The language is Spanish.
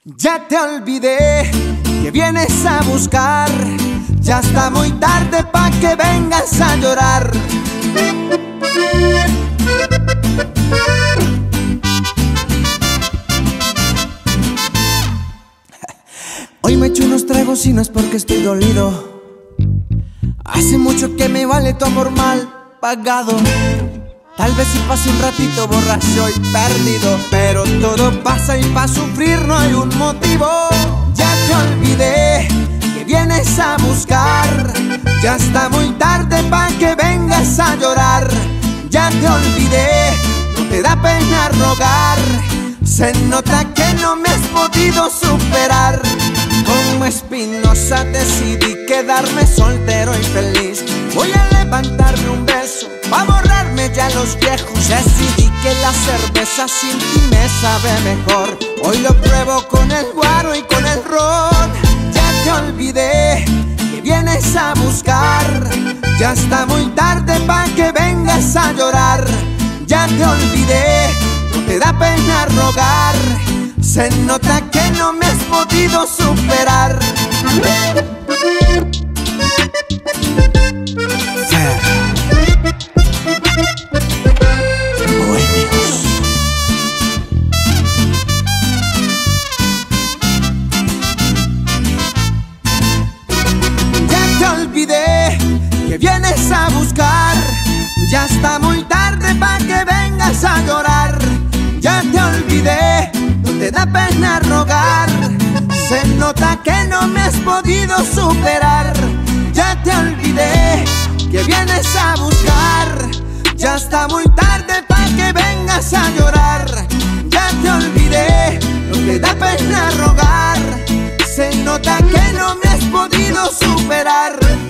Ya te olvidé que vienes a buscar. Ya está muy tarde pa' que vengas a llorar. Hoy me echo unos tragos y no es porque estoy dolido. Hace mucho que me vale tu amor mal pagado. Tal vez si pase un ratito borracho y perdido, pero todo pasa y pa' sufrir no hay un motivo. Ya te olvidé que vienes a buscar. Ya está muy tarde pa' que vengas a llorar. Ya te olvidé, no te da pena rogar. Se nota que no me has podido superar. Como Espinosa decidí quedarme soltero y feliz. Voy a levantarme un beso pa' borrarme ya los viejos. Decidí que la cerveza sin ti me sabe mejor. Hoy lo pruebo con el guaro y con el ron. Ya te olvidé que vienes a buscar. Ya está muy tarde pa' que vengas a llorar. Ya te olvidé, no te da pena rogar. Se nota que no me has podido superar. Que vienes a buscar. Ya está muy tarde pa' que vengas a llorar. Ya te olvidé, no te da pena rogar. Se nota que no me has podido superar. Ya te olvidé que vienes a buscar. Ya está muy tarde pa' que vengas a llorar. Ya te olvidé, no te da pena rogar. Se nota que no me has podido superar.